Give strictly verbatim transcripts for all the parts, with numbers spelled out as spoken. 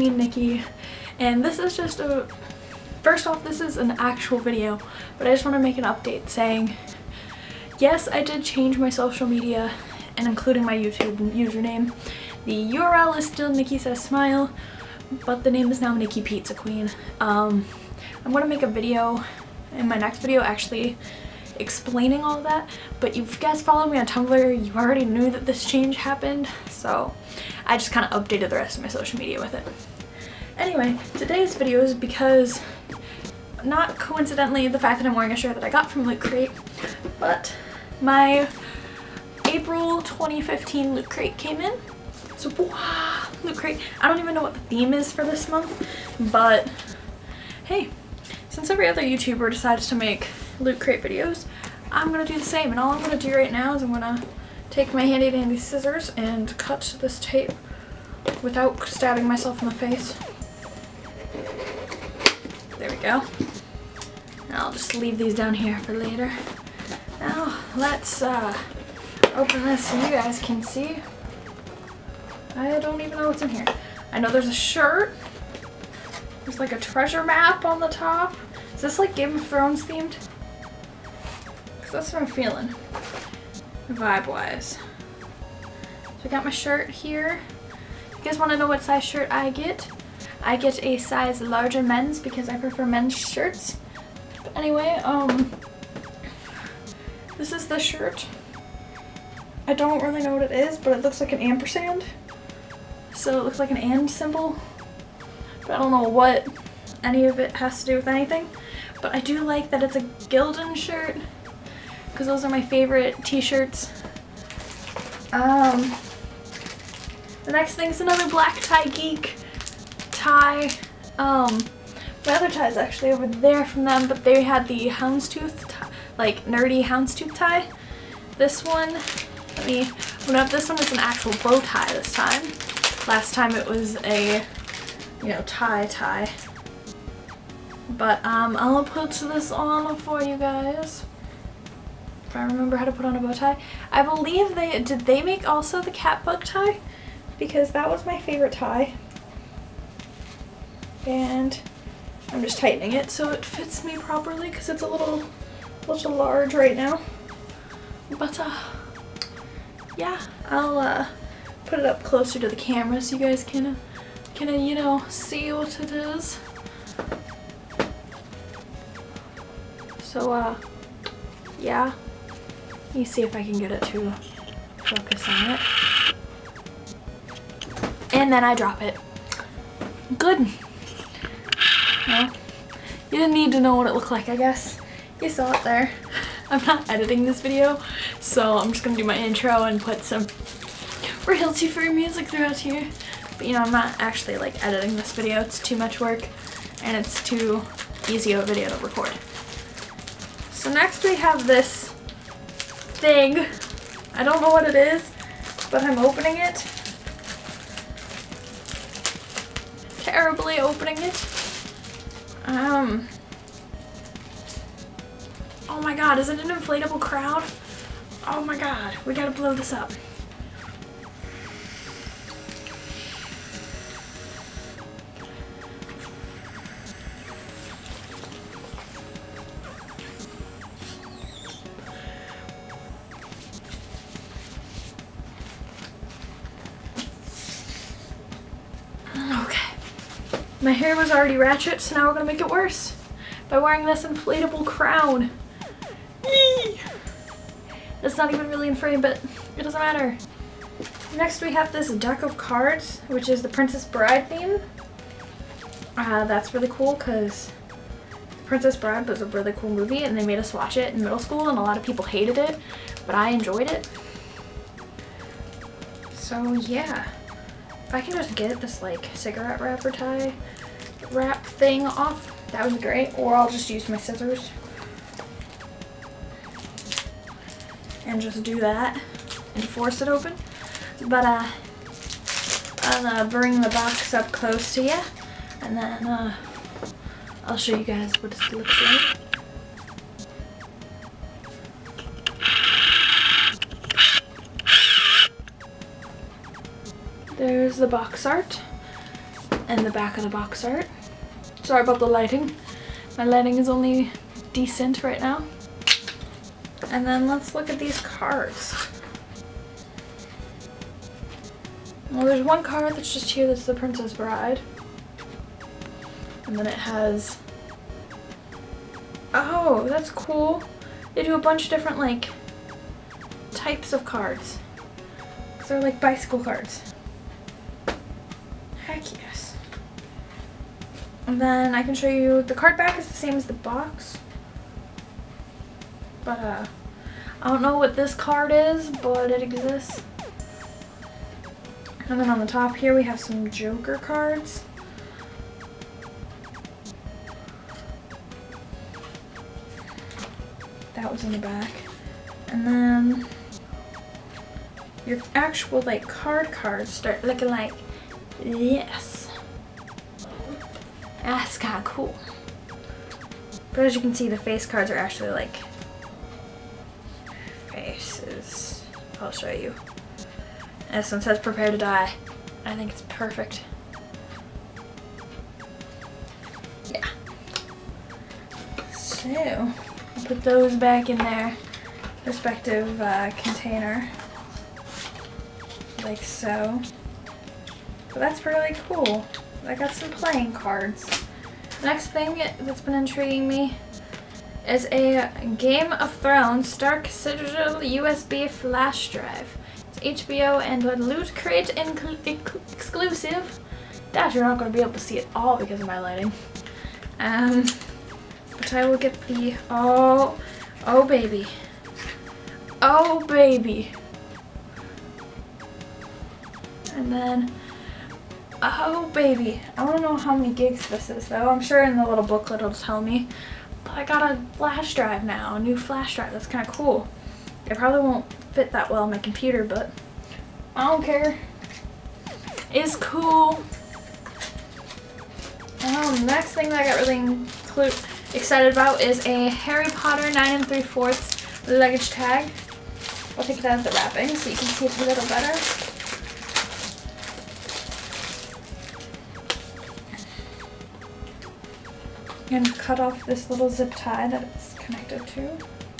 me, Nikki, and this is just a, first off, this is an actual video, but I just want to make an update saying, yes, I did change my social media, and including my YouTube username. The U R L is still Nikki Says Smile, but the name is now Nikki Pizza Queen. Um, I'm going to make a video in my next video actually explaining all of that, but you guys followed me on Tumblr, you already knew that this change happened, so I just kind of updated the rest of my social media with it. Anyway, today's video is because, not coincidentally, the fact that I'm wearing a shirt that I got from LootCrate, but my April twenty fifteen LootCrate came in. So, wow, LootCrate. I don't even know what the theme is for this month, but hey, since every other YouTuber decides to make LootCrate videos, I'm gonna do the same. And all I'm gonna do right now is I'm gonna take my handy dandy scissors and cut this tape without stabbing myself in the face. There we go. And I'll just leave these down here for later. Now let's uh, open this so you guys can see. I don't even know what's in here. I know there's a shirt. There's like a treasure map on the top. Is this like Game of Thrones themed? Because that's what I'm feeling, vibe-wise. So I got my shirt here. You guys want to know what size shirt I get? I get a size larger men's because I prefer men's shirts. But anyway, um, this is the shirt. I don't really know what it is, but it looks like an ampersand. So it looks like an and symbol. But I don't know what any of it has to do with anything. But I do like that it's a Gildan shirt, because those are my favorite t-shirts. Um, the next thing is another black tie geek tie. Um, my other tie is actually over there from them, but they had the houndstooth, tie, like nerdy houndstooth tie. This one, let me open up. This one is an actual bow tie this time. Last time it was a, you know, tie tie. But um, I'll put this on for you guys. If I remember how to put on a bow tie. I believe they, did they make also the cat bug tie? Because that was my favorite tie. And I'm just tightening it so it fits me properly because it's a little, little large right now. But uh, yeah, I'll uh, put it up closer to the camera so you guys can, can uh, you know, see what it is. So, uh, yeah. Let me see if I can get it to focus on it. And then I drop it. Good. Well, you didn't need to know what it looked like, I guess. You saw it there. I'm not editing this video, so I'm just gonna do my intro and put some royalty-free music throughout here. But you know, I'm not actually like editing this video. It's too much work, and it's too easy of a video to record. So next we have this thing. I don't know what it is, but I'm opening it. Terribly opening it. Um. Oh my god, is it an inflatable crowd? Oh my god, we gotta blow this up. My hair was already ratchet, so now we're gonna make it worse by wearing this inflatable crown. Eee! It's not even really in frame, but it doesn't matter. Next we have this deck of cards, which is the Princess Bride theme. Uh, that's really cool because Princess Bride was a really cool movie and they made us watch it in middle school and a lot of people hated it, but I enjoyed it. So yeah. If I can just get this like cigarette wrapper tie wrap thing off, that would be great. Or I'll just use my scissors and just do that and force it open. But uh, I'll uh, bring the box up close to you, and then uh, I'll show you guys what it looks like. There's the box art, and the back of the box art. Sorry about the lighting. My lighting is only decent right now. And then let's look at these cards. Well, there's one card that's just here that's the Princess Bride. And then it has... Oh, that's cool. They do a bunch of different, like, types of cards. So they're like bicycle cards. Heck yes. And then I can show you, the card back is the same as the box. But, uh, I don't know what this card is, but it exists. And then on the top here we have some Joker cards. That was in the back. And then your actual like card cards start looking like this. That's kind of cool. But as you can see, the face cards are actually like faces. I'll show you. This one says prepare to die. I think it's perfect. Yeah. So, I'll put those back in their respective uh, container. Like so. But that's really cool. I got some playing cards. Next thing that's been intriguing me is a Game of Thrones Stark Citadel U S B flash drive. It's H B O and a LootCrate exclusive. That you're not going to be able to see it all because of my lighting. Um, but I will get the, oh, oh baby. Oh baby. And then, oh baby. I don't know how many gigs this is though. I'm sure in the little booklet it'll tell me. But I got a flash drive now, a new flash drive. That's kind of cool. It probably won't fit that well on my computer, but I don't care. It's cool. Um, next thing that I got really excited about is a Harry Potter nine and three fourths luggage tag. I'll take it out of the wrapping so you can see it a little better. And cut off this little zip tie that it's connected to.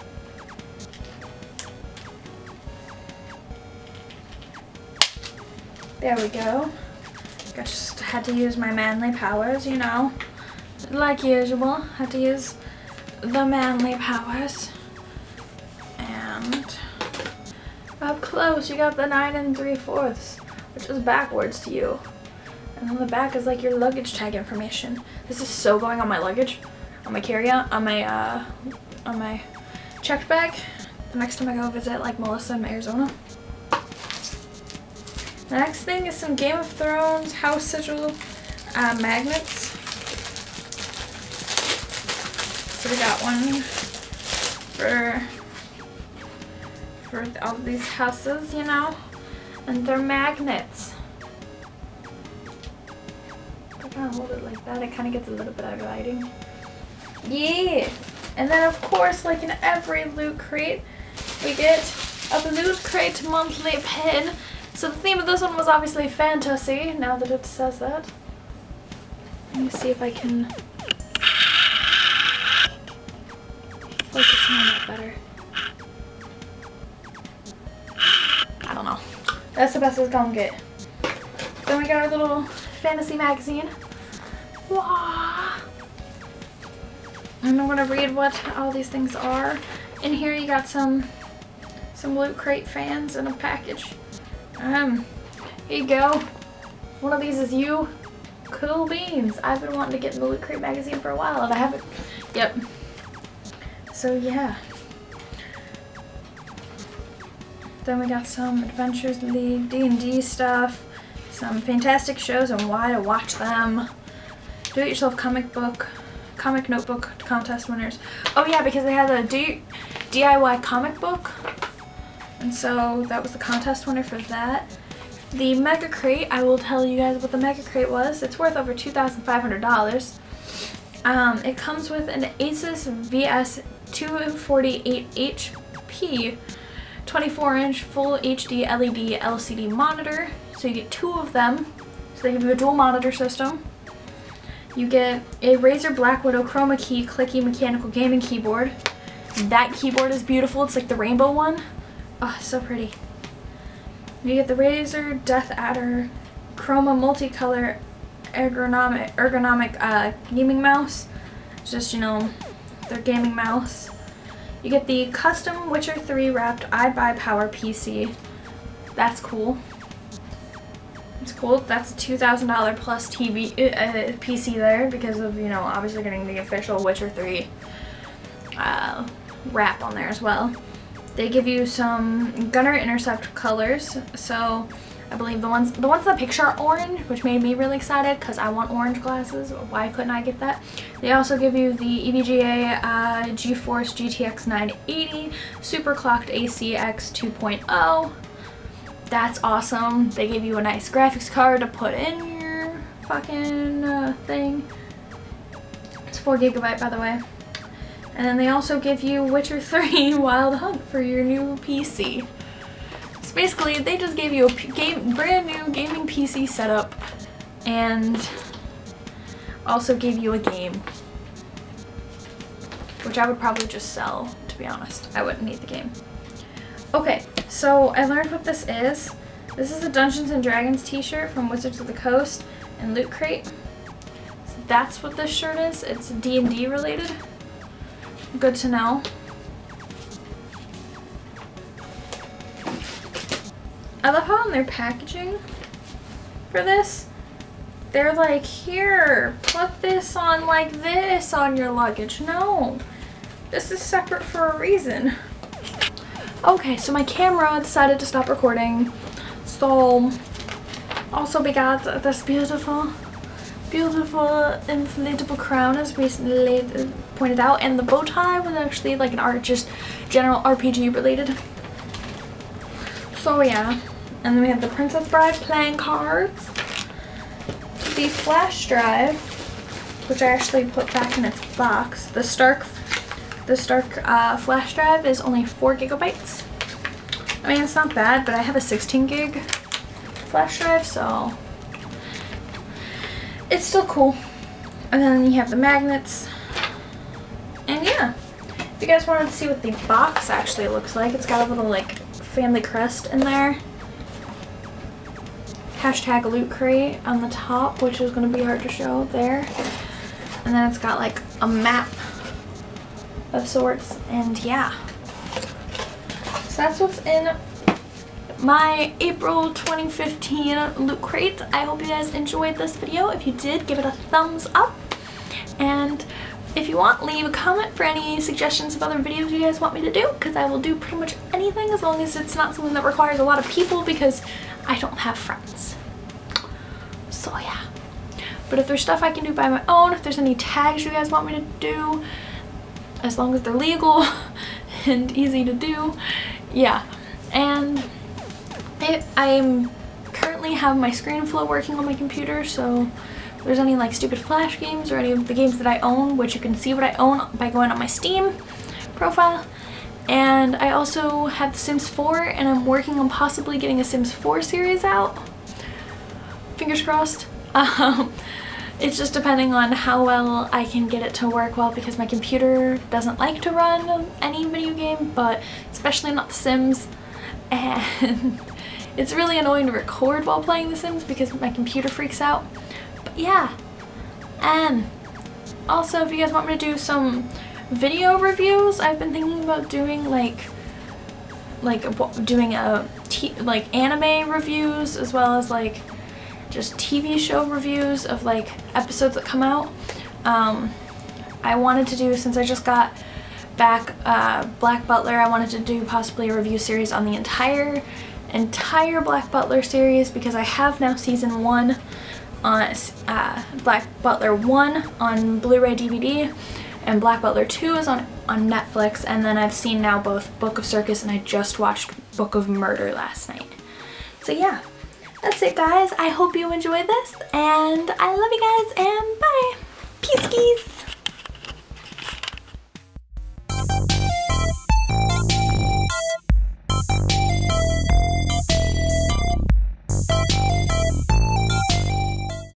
There we go. I just had to use my manly powers, you know. Like usual, had to use the manly powers. And up close, you got the nine and three fourths, which is backwards to you. And on the back is like your luggage tag information. This is so going on my luggage, on my carry-on, on my uh, on my checked bag. The next time I go visit like Melissa in Arizona. The next thing is some Game of Thrones house sigil uh, magnets. So we got one for for all of these houses, you know, and they're magnets. Kind of hold it like that, it kind of gets a little bit of lighting. Yeah! And then of course, like in every Loot Crate, we get a Loot Crate monthly pin. So the theme of this one was obviously fantasy, now that it says that. Let me see if I can focus on that better. I don't know. That's the best it's gonna get. Then we got our little fantasy magazine. Wah! And I'm gonna read what all these things are. In here you got some some Loot Crate fans in a package. Um, here you go. One of these is you. Cool beans. I've been wanting to get in the Loot Crate magazine for a while and I haven't. Yep. So yeah. Then we got some Adventures League D and D stuff. Some fantastic shows and why to watch them. Do-it-yourself comic book, comic notebook contest winners. Oh yeah, because they had a D DIY comic book. And so that was the contest winner for that. The Mega Crate, I will tell you guys what the Mega Crate was. It's worth over two thousand five hundred dollars. Um, it comes with an Asus V S two forty-eight H P twenty-four inch full H D L E D L C D monitor. So you get two of them. So they give you a dual monitor system. You get a Razer Black Widow Chroma Key clicky mechanical gaming keyboard. That keyboard is beautiful. It's like the rainbow one. Oh, so pretty. You get the Razer Death Adder Chroma multicolor ergonomic ergonomic uh, gaming mouse. It's just, you know, their gaming mouse. You get the custom Witcher three wrapped iBuyPower P C. That's cool. It's cool. That's a two thousand dollar plus T V uh, P C there because of, you know, obviously getting the official Witcher three uh, wrap on there as well. They give you some Gunner Intercept colors. So I believe the ones the ones in the picture are orange, which made me really excited because I want orange glasses. Why couldn't I get that? They also give you the E V G A uh, GeForce G T X nine eighty Super Clocked A C X two point oh. That's awesome. They give you a nice graphics card to put in your fucking uh, thing. It's four gigabyte, by the way. And then they also give you Witcher three Wild Hunt for your new P C. So basically, they just gave you a game, brand new gaming P C setup and also gave you a game, which I would probably just sell, to be honest. I wouldn't need the game. Okay, so I learned what this is. This is a Dungeons and Dragons t-shirt from Wizards of the Coast and LootCrate. So that's what this shirt is. It's D and D related. Good to know. I love how on their packaging for this, they're like, here, put this on like this on your luggage. No, this is separate for a reason. Okay, so my camera decided to stop recording, so also we got this beautiful, beautiful inflatable crown as recently pointed out, and the bow tie was actually like an art, just general R P G related. So yeah, and then we have the Princess Bride playing cards, the flash drive, which I actually put back in its box. The Stark The Stark uh, flash drive is only four gigabytes. I mean, it's not bad, but I have a sixteen gig flash drive, so it's still cool. And then you have the magnets. And yeah, if you guys wanted to see what the box actually looks like, it's got a little like family crest in there. Hashtag LootCrate on the top, which is going to be hard to show there. And then it's got like a map of sorts, and yeah, so that's what's in my April twenty fifteen Loot Crate. I hope you guys enjoyed this video. If you did, give it a thumbs up, and if you want, leave a comment for any suggestions of other videos you guys want me to do, because I will do pretty much anything as long as it's not something that requires a lot of people, because I don't have friends. So yeah, but if there's stuff I can do by my own, if there's any tags you guys want me to do, as long as they're legal and easy to do, yeah. And it, I'm currently have my ScreenFlow working on my computer, so if there's any like stupid Flash games or any of the games that I own, which you can see what I own by going on my Steam profile. And I also have The Sims four, and I'm working on possibly getting a Sims four series out. Fingers crossed. Um, It's just depending on how well I can get it to work well, because my computer doesn't like to run any video game, but especially not The Sims. And it's really annoying to record while playing The Sims because my computer freaks out. But yeah. And also, if you guys want me to do some video reviews, I've been thinking about doing like like doing a t like anime reviews, as well as like just T V show reviews of like episodes that come out. Um, I wanted to do, since I just got back uh, Black Butler, I wanted to do possibly a review series on the entire entire Black Butler series, because I have now season one on uh, Black Butler one on Blu-ray D V D, and Black Butler two is on on Netflix, and then I've seen now both Book of Circus, and I just watched Book of Murder last night. So yeah. That's it, guys. I hope you enjoyed this, and I love you guys, and bye. Peace, geese.